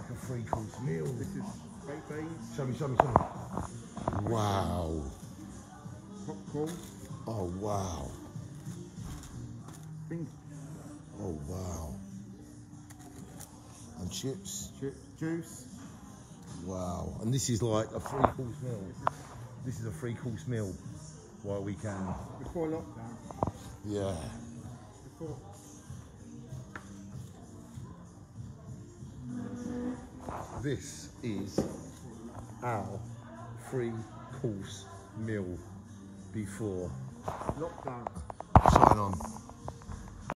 like a 3-course meal. This is baked beans, Show me. Wow. popcorn, Oh, wow. beans, Oh, wow. And chips. juice. Wow. And this is like a 3-course meal. This is a 3-course meal while we can. Before lockdown. Yeah. Before. This is our 3-course meal before Lockdown. sign on.